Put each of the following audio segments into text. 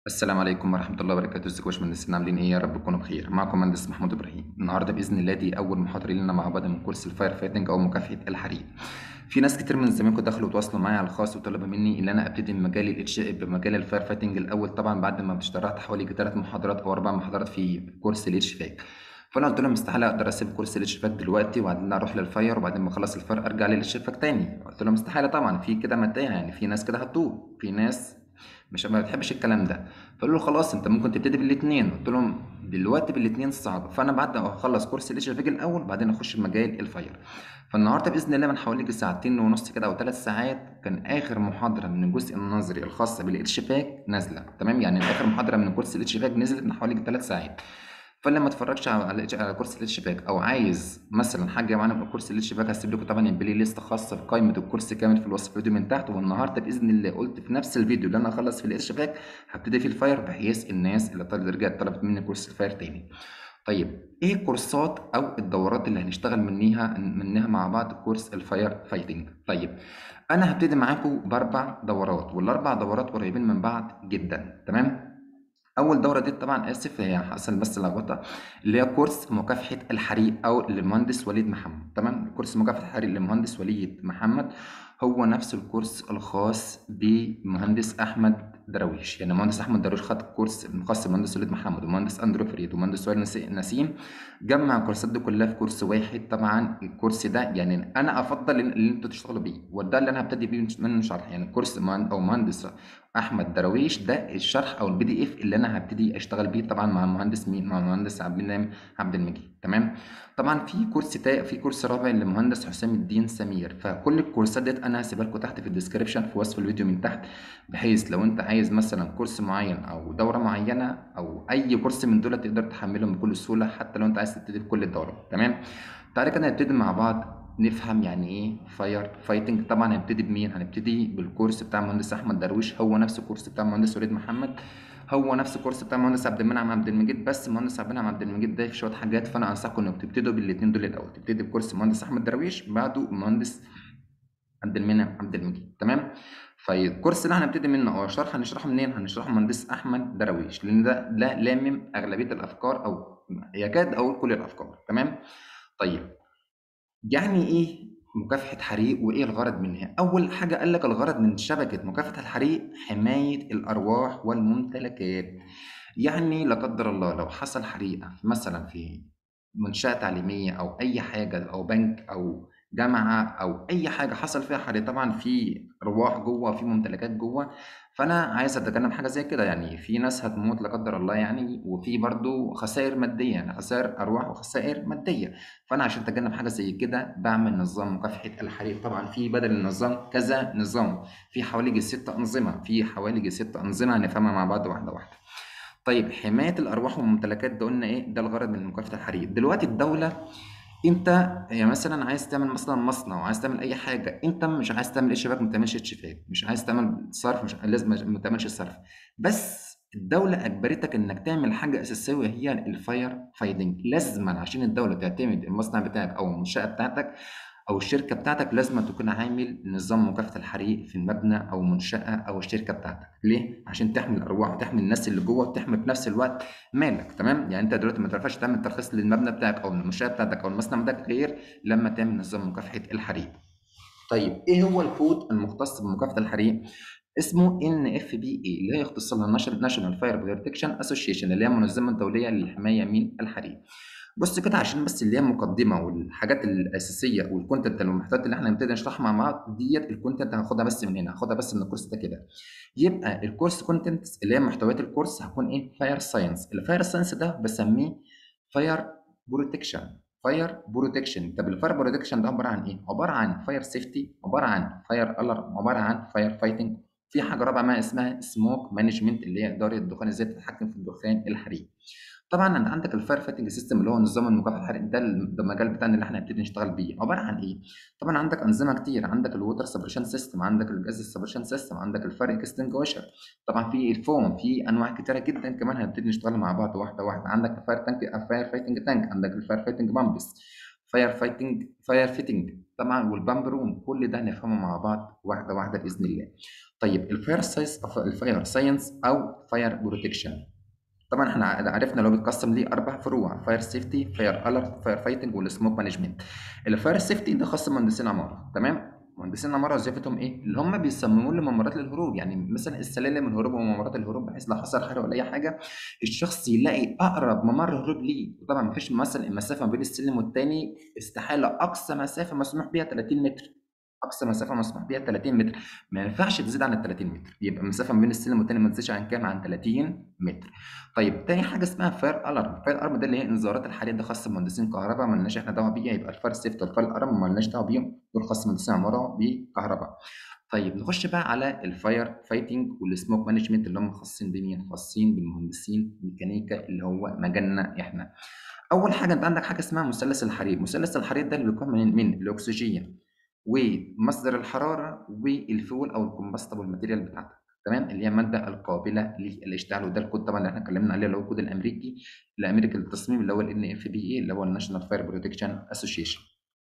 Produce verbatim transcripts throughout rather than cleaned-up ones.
السلام عليكم ورحمة الله وبركاته، ازيكم يا باشمهندسين؟ عاملين ايه؟ يا رب تكونوا بخير. معكم مهندس محمود ابراهيم. النهارده باذن الله دي اول محاضرة لنا مع بعض من كورس الفاير فايتنج او مكافحة الحريق. في ناس كتير من زمايلكم دخلوا وتواصلوا معايا على الخاص وطلبوا مني ان انا ابتدي بمجال الاتش بمجال الفاير فايتنج الاول، طبعا بعد ما اشتغلت حوالي ثلاث محاضرات او اربع محاضرات في كورس الاتش فاك. فانا قلت لهم استحاله اقدر اسيب كورس الاتش فاك دلوقتي وبعدين اروح للفاير وبعدين ما اخلص الفاير ارجع للاتش فاك تاني. قلت لهم استحاله طبعا، في كده ماديا يعني في ناس كده هتطول، في ناس مش ما بتحبش الكلام ده. فقالوا له خلاص انت ممكن تبتدي بالاثنين. قلت لهم دلوقتي بالاثنين صعب، فانا بعد ما اخلص كورس الاتش فاك الاول بعدين اخش مجال الفاير. فالنهارده باذن الله من حوالي ساعتين ونص كده او ثلاث ساعات كان اخر محاضره من الجزء النظري الخاص بالاتش فاك نازله، تمام؟ يعني اخر محاضره من كورس الاتش فاك نزلت من حوالي ثلاث ساعات. فاللي ما اتفرجش على على كورس الاتش فاك او عايز مثلا حاجه معانا من كورس الاتش فاك، هسيب لكم طبعا البلاي ليست خاصه بقائمه الكورس كامل في الوصف الفيديو من تحت. والنهارده باذن الله قلت في نفس الفيديو اللي انا اخلص في الاتش فاك هبتدي في الفاير، بحيث الناس اللي طلبت رجعت طلبت مني كورس الفاير تاني. طيب ايه الكورسات او الدورات اللي هنشتغل منيها منها مع بعض كورس الفاير فايتنج؟ طيب انا هبتدي معاكم باربع دورات، والاربع دورات قريبين من بعض جدا، تمام؟ اول دوره دي طبعا اسف هي حصل بس لخبطه، اللي هي كورس مكافحه الحريق او للمهندس وليد محمد. تمام، كورس مكافحه الحريق للمهندس وليد محمد هو نفس الكورس الخاص بمهندس احمد درويش. يعني مهندس احمد درويش خد كورس خاص بمهندس وليد محمد ومهندس اندرو فريد ومهندس سهيل نسي- نسيم، جمع الكورسات دي كلها في كورس واحد. طبعا الكورس ده يعني انا افضل ان إن انتوا تشتغلوا بيه، وده اللي انا هبتدي بيه منه شرح. يعني كورس مهن- او مهندس احمد درويش ده الشرح او البي دي اف اللي انا هبتدي اشتغل بيه طبعا مع المهندس مين؟ مع المهندس عبد المنعم عبد المجيد، تمام؟ طبعا في كورس تا... في كورس رابع للمهندس حسام الدين سمير. فكل الكورسات ديت انا هسيبها لكم تحت في الديسكربشن في وصف الفيديو من تحت، بحيث لو انت عايز مثلا كورس معين او دوره معينه او اي كورس من دول تقدر تحملهم بكل سهوله، حتى لو انت عايز تبتدي بكل الدورات، تمام؟ تعالى كده نبتدي مع بعض نفهم يعني ايه فاير فايتنج. طبعا هنبتدي بمين؟ هنبتدي بالكورس بتاع المهندس احمد درويش، هو نفس الكورس بتاع المهندس وليد محمد، هو نفس الكورس بتاع المهندس عبد المنعم عبد المجيد، بس المهندس عبد المنعم عبد المجيد ده في شويه حاجات، فانا انصحكم انكم تبتدوا بالاثنين دول الاول. تبتدي بكورس المهندس احمد درويش بعده المهندس عبد المنعم عبد المجيد، تمام؟ فالكورس اللي هنبتدي منه او شرح هنشرحه منين؟ هنشرحه المهندس احمد درويش، لان ده ده لامم اغلبيه الافكار او يكاد اقول كل الافكار، تمام؟ طيب يعني ايه مكافحة حريق وايه الغرض منها؟ اول حاجة قال لك الغرض من شبكة مكافحة الحريق حماية الارواح والممتلكات. يعني لا قدر الله لو حصل حريقة مثلا في منشأة تعليمية او اي حاجة او بنك او جامعة او اي حاجة حصل فيها حريق، طبعا في ارواح جوه في ممتلكات جوه، فانا عايز اتجنب حاجة زي كده. يعني في ناس هتموت لا قدر الله يعني، وفي برضو خسائر مادية، يعني خسائر ارواح وخسائر مادية. فانا عشان اتجنب حاجه زي كده بعمل نظام مكافحه الحريق. طبعا في بدل النظام كذا نظام، في حوالي ست انظمه في حوالي ست انظمه هنفهمها مع بعض واحده واحده. طيب حمايه الارواح والممتلكات ده قلنا ايه؟ ده الغرض من مكافحه الحريق. دلوقتي الدوله، انت يعني مثلا عايز تعمل مثلا مصنع وعايز تعمل اي حاجه، انت مش عايز تعمل اتش باك ما تعملش اتش باك، مش عايز تعمل صرف مش لازم ما تعملش صرف، بس الدولة أجبرتك إنك تعمل حاجة أساسية وهي الفاير فايتنج. لازما عشان الدولة تعتمد المصنع بتاعك أو المنشأة بتاعتك أو الشركة بتاعتك لازم تكون عامل نظام مكافحة الحريق في المبنى أو المنشأة أو الشركة بتاعتك. ليه؟ عشان تحمي الأرواح وتحمي الناس اللي جوه وتحمي في نفس الوقت مالك، تمام؟ يعني أنت دلوقتي ما تعرفش تعمل ترخيص للمبنى بتاعك أو المنشأة بتاعتك أو المصنع بتاعك غير لما تعمل نظام مكافحة الحريق. طيب إيه هو الكود المختص بمكافحة الحريق؟ اسمه ان اف بي اي، اللي هي اختصارها ناشونال فاير بروتكشن اسوشيشن، اللي هي المنظمه الدوليه للحمايه من الحريق. بص كده عشان بس اللي هي المقدمه والحاجات الاساسيه والكونتنت المحتويات اللي احنا هنبتدي نشرحها مع بعض ديت، الكونتنت هاخدها بس من هنا، هاخدها بس من الكورس ده كده. يبقى الكورس كونتنتس اللي هي محتويات الكورس هتكون ايه؟ فاير ساينس. الفاير ساينس ده بسميه فاير بروتكشن. فاير بروتكشن. طب الفاير بروتكشن ده عباره عن ايه؟ عباره عن فاير سيفتي، عباره عن فاير الارم، عباره عن فاير فايتنج. في حاجه رابعه ما اسمها سموك مانجمنت، اللي هي اداره الدخان، ازاي تتحكم في الدخان الحريق. طبعا انت عندك الفاير فايتنج سيستم اللي هو نظام المكافحه الحريق، ده ده المجال بتاعنا اللي احنا هنبتدي نشتغل بيه. عباره عن ايه؟ طبعا عندك انظمه كتير، عندك الووتر سبريشن سيستم، عندك الجاز سبريشن سيستم، عندك الفاير اكستنجوشر، طبعا في الفوم، في انواع كتيره جدا كمان هنبتدي نشتغل مع بعض واحده واحده. عندك الفاير تانك، الفاير فايتنج تانك، عندك الفاير فايتنج بامبس. فاير فايتنج فاير فيتنج طبعا، والبامب روم، كل ده هنفهمه مع بعض واحده واحده باذن الله. طيب الفاير ساينس، الفاير ساينس او فاير بروتكشن، طبعا احنا عرفنا لو بيتقسم ليه اربع فروع: فاير سيفتي، فاير الرت، فاير فايتنج، والسموك مانجمنت. الفاير سيفتي ده خاص بمهندسين عماره، تمام. مهندسين العماره وظيفتهم ايه؟ اللي هم بيصمموا لنا ممرات للهروب، يعني مثلا السلالم الهروب وممرات الهروب، بحيث لو حصل حاجه ولا اي حاجه الشخص يلاقي اقرب ممر هروب ليه. وطبعا مفيش مثلا المسافه ما بين السلم والتاني استحاله، اقصى مسافه مسموح بيها ثلاثين متر، اقصى مسافه مسموح بيها ثلاثين متر، ما ينفعش تزيد عن ال ثلاثين متر، يبقى المسافه ما بين السلم والتاني ما تزيدش عن كام؟ عن ثلاثين متر. طيب تاني حاجه اسمها فاير الارم. فاير الارم ده اللي هي انذارات الحريق، ده خاص بمهندسين كهرباء، ما لناش احنا دعوه بيها. يبقى الفاير سيفت والفاير الارم ما لناش دعوه بيهم، دول خاص بمهندسين عماره بكهرباء. طيب نخش بقى على الفاير فايتنج والسموك مانجمنت، اللي هم خاصين بمين؟ خاصين بالمهندسين ميكانيكا، اللي هو مجالنا احنا. اول حاجه انت عندك حاجه اسمها مثلث الحريق. مثلث الحريق ده اللي بيكون من من الاكسجين ومصدر الحراره والفيول او الكومبستبل ماتيريال بتاعتك، تمام، اللي هي الماده القابله للاشتعال. وده الكود طبعا اللي احنا اتكلمنا عليه، اللي هو الكود الامريكي الامريكي للتصميم، اللي هو ال ان اف بي اي، اللي هو الناشونال فاير بروتكشن اسوشيشن.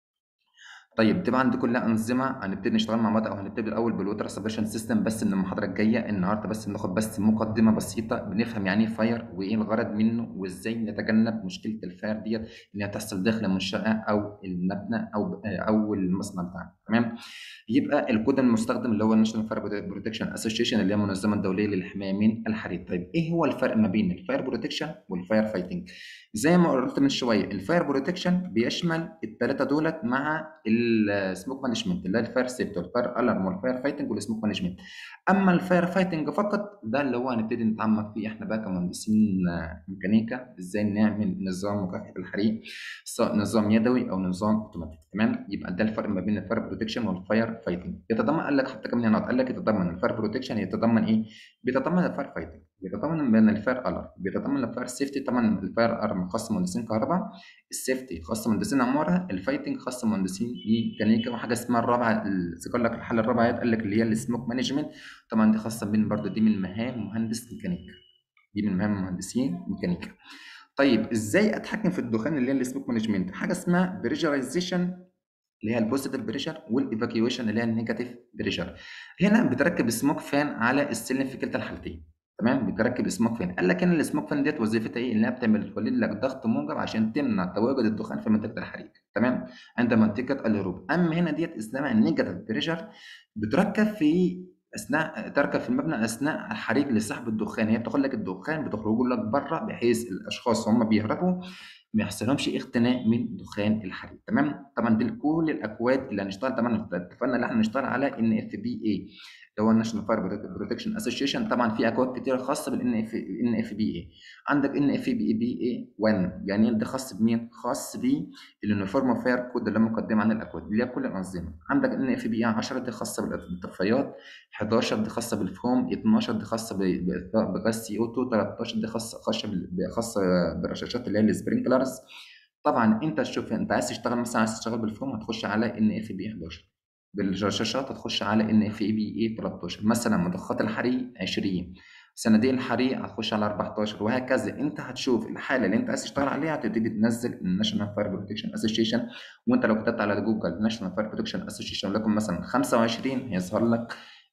طيب طبعا دي كلها انظمه هنبتدي نشتغل مع بعض، او هنبتدي الاول بالووتر سبريشن سيستم بس من المحاضره الجايه. النهارده بس بناخد بس مقدمه بسيطه، بنفهم يعني ايه فاير وايه الغرض منه، وازاي نتجنب مشكله الفاير ديت انها تحصل داخل المنشاه او المبنى او او المصنع بتاعنا، تمام. يبقى الكود المستخدم اللي هو الناشونال فاير بروتكشن اسوشيشن، اللي هي المنظمه الدوليه للحمايه من الحريق. طيب ايه هو الفرق ما بين الفاير بروتكشن والفاير فايتنج؟ زي ما قلت من شويه، الفاير بروتكشن بيشمل الثلاثه دولت مع السموك مانجمنت، اللي هي الفاير سيفتي والفاير الارم والفاير فايتنج والسموك مانجمنت. اما الفاير فايتنج فقط، ده اللي هو هنبتدي نتعمق فيه احنا بقى كمهندسين آه، ميكانيكا، ازاي نعمل نظام مكافحه الحريق، سواء نظام يدوي او نظام اوتوماتيك، تمام. يبقى ده الفرق ما بين الفاير بروتكشن والفاير فايتنج. يتضمن، قال لك حتى كمان هنا قال لك يتضمن الفاير بروتكشن، يتضمن ايه؟ بيتضمن الفاير فايتنج، بيتضمن من الفاير الارم، بيتضمن الفاير سيفتي. طبعا الفاير ارم خاص مهندسين كهرباء، السيفتي خاص مهندسين عماره، الفايتنج خاص مهندسين ميكانيكا. وحاجه اسمها الرابعه، اللي ذكر لك الحاله الرابعه قال لك اللي هي السموك مانجمنت، طبعا دي خاصه بين برضه، دي من مهام مهندس ميكانيكا، دي من مهام مهندسين ميكانيكا. طيب ازاي اتحكم في الدخان اللي هي السموك مانجمنت؟ حاجه اسمها بريشرايزيشن اللي هي البوزيتيف بريشر، والايفاكيويشن اللي هي النيجاتيف بريشر. هنا بتركب سموك فان على السلم في كلتا الحالتين، تمام. بتركب سموك فان، قال لك ان السموك فان ديت وظيفتها ايه؟ انها بتعمل تولد لك ضغط موجب عشان تمنع تواجد الدخان في منطقه الحريق، تمام، عند منطقه الهروب. اما هنا ديت اسمها النيجاتيف بريشر، بتركب في اثناء تركب في المبنى اثناء الحريق لسحب الدخان. هي بتاخد لك الدخان بتخرجه لك بره، بحيث الاشخاص هم بيهربوا ما يحصلهمش اختناق من دخان الحريق، تمام. طبعا دي كل الاكواد اللي هنشتغل، طبعا اتفقنا ان احنا نشتغل على ان اف بي اي، اللي هو الناشونال فاير بروتكشن اسوشيشن. طبعا في اكواد كتيره خاصه بالان اف ان اف بي اي. عندك ان اف بي بي اي واحد، يعني ده خاص بمين؟ خاص باليونيفورم فاير كود، اللي مقدمه عن الاكواد اللي هي كل الانظمه. عندك ان اف بي اي عشرة، دي خاصه بالطفايات، حداشر دي خاصه بالفوم، اتناشر دي خاصه بغاز سي او اتنين، تلتاشر دي خاصه خاصه بال- خاصه بالرشاشات اللي هي السبرينكلرز. طبعا انت شوف، انت عايز تشتغل مثلا، عايز تشتغل بالفوم هتخش على ان اف بي حداشر، بالرشاشات هتخش على ان اف بي اي تلتاشر، مثلا مضخات الحريق عشرين، صناديق الحريق هتخش على اربعتاشر، وهكذا. انت هتشوف الحاله اللي انت عايز تشتغل عليها، هتبتدي تنزل الناشونال فاير بروتكشن اسوشيشن. وانت لو كتبت على جوجل ناشونال فاير بروتكشن اسوشيشن ولكن مثلا خمسة وعشرين، هيظهر لك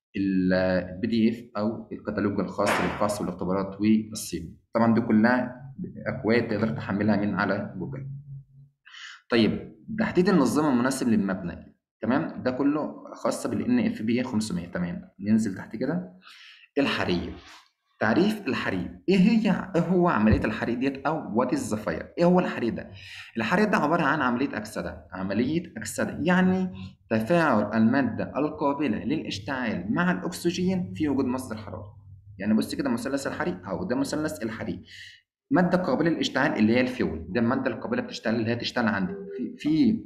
البي دي اف او الكتالوج الخاص بالفحص والاختبارات والصيانه. طبعا دي كلها اكواد تقدر تحملها من على جوجل. طيب تحديد النظام المناسب للمبنى، تمام، ده كله خاص بالان اف بي خمسمية، تمام. ننزل تحت كده. الحريق، تعريف الحريق ايه هي؟ ايه هو عمليه الحريق ديت؟ او وات از ذا فاير؟ ايه هو الحريق ده؟ الحريق ده عباره عن عمليه اكسده، عمليه اكسده يعني تفاعل الماده القابله للاشتعال مع الاكسجين في وجود مصدر حراره. يعني بص كده، مثلث الحريق او ده مثلث الحريق. ماده قابله للاشتعال اللي هي الفيول، ده الماده القابله بتشتغل اللي هي تشتغل عندي في في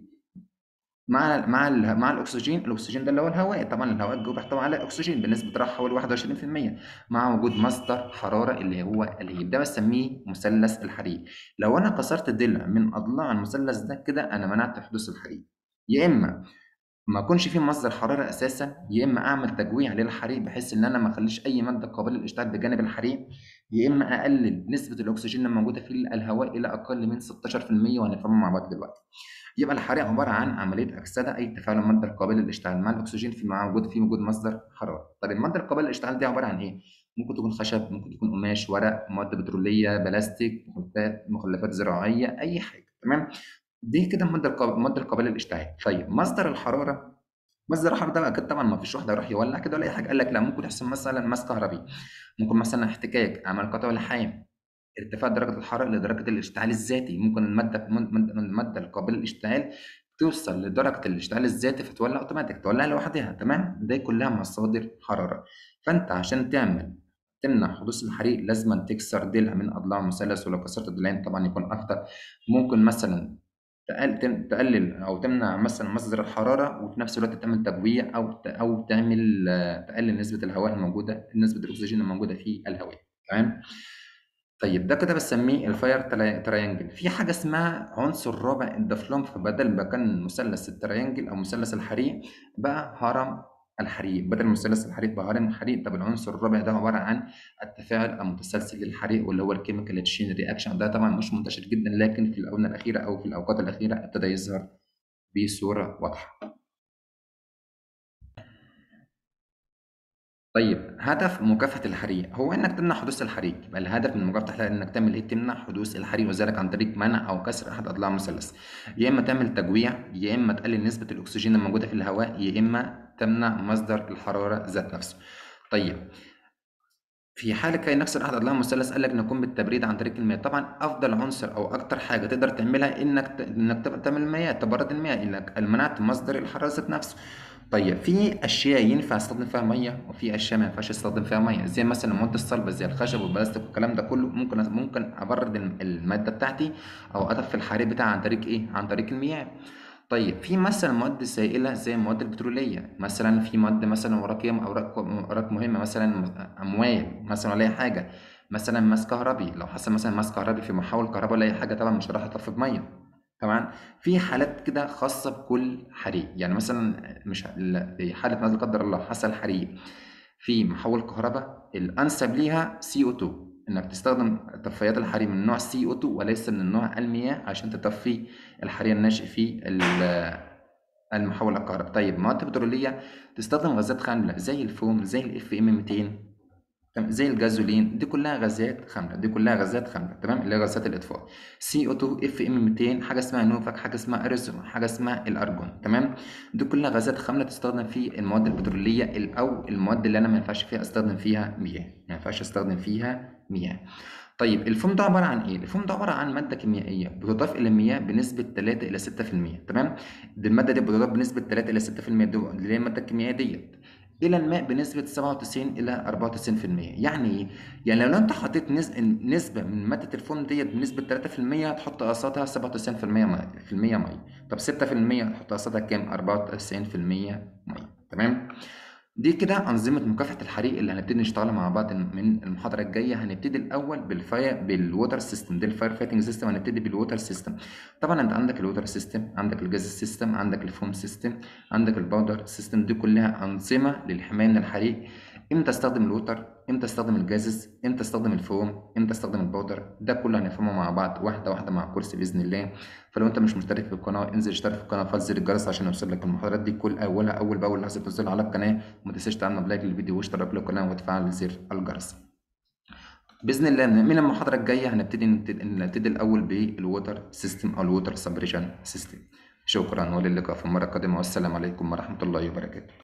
مع مع ال- مع الاكسجين. الاكسجين ده اللي هو الهواء، طبعا الهواء الجوي بيحتوي على اكسجين بنسبه راح حوالي واحد وعشرين في المية، مع وجود مصدر حراره اللي هو الهيب. ده بسميه مثلث الحريق. لو انا كسرت ضلع من اضلاع المثلث ده كده، انا منعت حدوث الحريق. يا اما ما يكونش فيه مصدر حراره اساسا، يا اما اعمل تجويع للحريق بحيث ان انا ما اخليش اي ماده قابله للاشتعال بجانب الحريق. يا اما اقلل نسبه الاكسجين الموجوده في الهواء الى اقل من ستاشر في المية، وهنفهمها مع بعض دلوقتي. يبقى الحريق عباره عن عمليه اكسده، اي تفاعل الماده القابله للاشتعال مع الاكسجين في مع وجود في وجود مصدر حراره. طب الماده القابله للاشتعال دي عباره عن ايه؟ ممكن تكون خشب، ممكن تكون قماش، ورق، مواد بتروليه، بلاستيك، مخلفات مخلفات زراعيه، اي حاجه. تمام. دي كده الماده القابله الماده القابله للاشتعال. طيب مصدر الحراره، مصدر الحراره ده اكيد طبعا ما فيش واحد هيروح يولع كده ولا اي حاجه. قال لك لا، ممكن يحصل مثلا ماس كهربي، ممكن مثلا احتكاك، عمل قطع لحام، ارتفاع درجة الحرارة لدرجة الاشتعال الذاتي. ممكن المادة المادة المادة القابلة للاشتعال توصل لدرجة الاشتعال الذاتي فتولع اوتوماتيك، تولع لوحدها. تمام. دي كلها مصادر حرارة. فانت عشان تعمل تمنع حدوث الحريق لازم تكسر ضلع من اضلاع المثلث، ولو كسرت الضلعين طبعا يكون افضل. ممكن مثلا تقل- تم- تقلل او تمنع مثلا مصدر الحراره، وفي نفس الوقت تعمل تجويع او ت- او تعمل آه، تقلل نسبه الهواء الموجوده، نسبه الاكسجين الموجوده في الهواء. تمام. طيب ده كده بسميه الفاير تراينجل. في حاجه اسمها عنصر رابع الدفلوم، فبدل ما كان مثلث التراينجل او مثلث الحريق بقى هرم الحريق. بدل مثلث الحريق بقى هرم الحريق. طب العنصر الرابع ده عباره عن التفاعل المتسلسل للحريق، واللي هو الكيميكال تشين رياكشن. ده طبعا مش منتشر جدا، لكن في الاونه الاخيره او في الاوقات الاخيره ابتدى يظهر بصوره واضحه. طيب هدف مكافحة الحريق هو إنك تمنع حدوث الحريق. يبقى الهدف من مكافحة الحريق إنك تعمل إيه؟ تمنع حدوث الحريق، وذلك عن طريق منع أو كسر أحد أضلاع المثلث. يا إما تعمل تجويع، يا إما تقلل نسبة الأكسجين الموجودة في الهواء، يا إما تمنع مصدر الحرارة ذات نفسه. طيب في حالة كي نكسر أحد أضلاع المثلث قال لك نقوم بالتبريد عن طريق المياه. طبعا أفضل عنصر أو أكتر حاجة تقدر تعملها إنك ت... إنك تب- تعمل المياه، تبرد المياه، إنك منعت مصدر الحرارة ذات نفسه. طيب في أشياء ينفع استخدم فيها مية، وفي أشياء ما ينفعش استخدم فيها مية، زي مثلا المواد الصلبة زي الخشب والبلاستيك والكلام ده كله. ممكن ممكن أبرد الم- المادة بتاعتي أو أطفي الحريق بتاعي عن طريق إيه؟ عن طريق المياه. طيب في مثلا مواد سائلة زي المواد البترولية، مثلا في مواد مثلا ورقية، أوراق أوراق مهمة، مثلا أموال مثلا ولا أي حاجة، مثلا ماس كهربي. لو حصل مثلا ماس كهربي في محول كهرباء ولا أي حاجة، طبعا مش هروح أطفي بمية. طبعا في حالات كده خاصة بكل حريق. يعني مثلا مش لا- في حالة ما لا قدر الله حصل حريق في محول كهرباء، الأنسب ليها سي أو اتنين، إنك تستخدم طفايات الحريق من نوع سي أو اتنين وليس من نوع المياه عشان تطفي الحريق الناشئ في ال- المحول الكهربائي. طيب مواد بترولية تستخدم غازات خاملة زي الفوم، زي الاف ام مئتين، تمام، زي الجازولين. دي كلها غازات خاملة، دي كلها غازات خاملة. تمام. اللي هي غازات الإطفاء. سي او اتنين، اف ام مئتين، حاجة اسمها نوفاك، حاجة اسمها اريزون، حاجة اسمها الارجون. تمام. دي كلها غازات خاملة تستخدم في المواد البترولية ال- او المواد اللي انا ما ينفعش فيها استخدم فيها مياه، ما ينفعش استخدم فيها مياه. طيب الفوم ده عبارة عن إيه؟ الفوم ده عبارة عن مادة كيميائية بتضاف إلى المياه بنسبة تلاتة إلى ستة في المية. تمام؟ دي المادة دي بتضاف بنسبة تلاتة إلى ستة في المية، دي اللي هي المادة الكيميائية ديت، إلى الماء بنسبة سبعة وتسعين إلى أربعة وتسعين في المية. يعني إيه؟ يعني لو أنت حطيت نس- نسبة من مادة الفوم ديت بنسبة تلاتة في المية، هتحط قصادها سبعة وتسعين في المية مية في المية مية. طب ستة في المية هتحط قصادها كام؟ أربعة وتسعين في المية مية. تمام؟ دي كده أنظمة مكافحة الحريق اللي هنبتدي نشتغل مع بعض من المحاضرة الجاية. هنبتدي الأول بالفاير بالووتر سيستم، دي الفاير فايتنج سيستم. هنبتدي بالووتر سيستم. طبعا أنت عندك الووتر سيستم، عندك الجاز سيستم، عندك الفوم سيستم، عندك الباودر سيستم. دي كلها أنظمة للحماية من الحريق. امتى استخدم الووتر، امتى استخدم الجازز، امتى استخدم الفوم، امتى استخدم الباودر، ده كله هنفهمه مع بعض واحدة واحدة مع الكورس بإذن الله. فلو انت مش مشترك في القناة انزل اشترك في القناة وفعل زر الجرس عشان يوصل لك المحاضرات دي كل أولها أول بأول لحظة تنزل على القناة. وما تنساش تعمل لايك للفيديو واشترك للقناة وتفعل زر الجرس. بإذن الله من المحاضرة الجاية هنبتدي نبتدي نبتدي الأول بالووتر سيستم أو الووتر سبريشن سيستم. شكرا، وللقاء في المرة القادمة، والسلام عليكم ورحمة الله وبركاته.